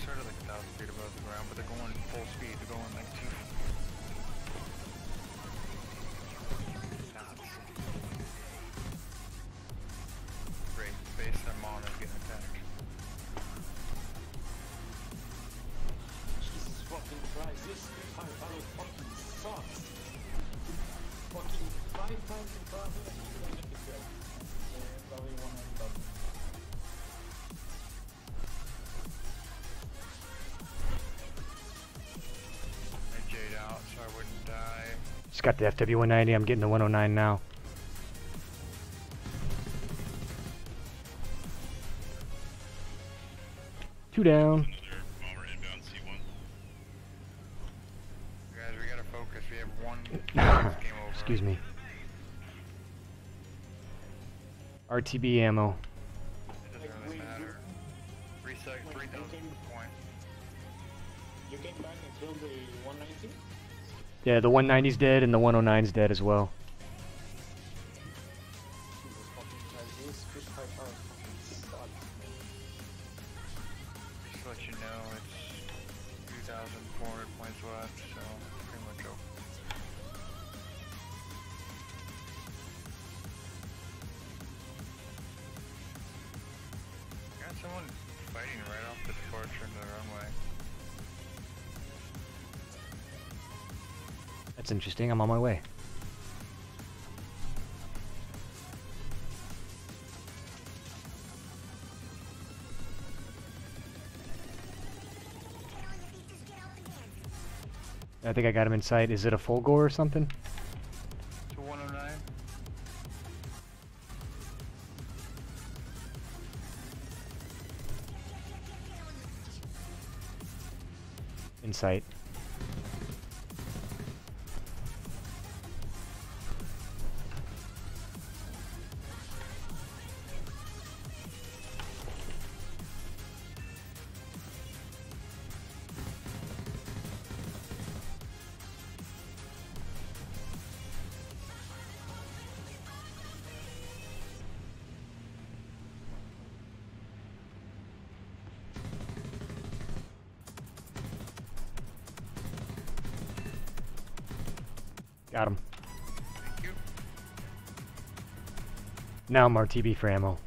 sort of like 1,000 feet above the ground, but they're going full speed. They're going like 2 knots. Great. Base their mon is getting attacked. Jesus fucking Christ, this firepower fucking sucks. Fucking 5 times in front of me, you don't get the kill. Probably one on top. I J'd out so I wouldn't die. Just got the FW-190. I'm getting the 109 now. Two down. Bomber inbound C1. Guys, we gotta focus. We have one game over. Excuse me. RTB ammo. It doesn't really matter. 3,000 point. You came back and killed the 190? Yeah, the 190's dead and the 109's dead as well. Jesus fucking Christ, this fish firepower fucking sucks. Just to let you know, it's 2,400 points left, so pretty much over. Got someone fighting right off the departure into the runway. That's interesting. I'm on my way. I think I got him in sight. Is it a full gore or something? To 109. In sight. Got him. Thank you. Now I'm RTB for ammo.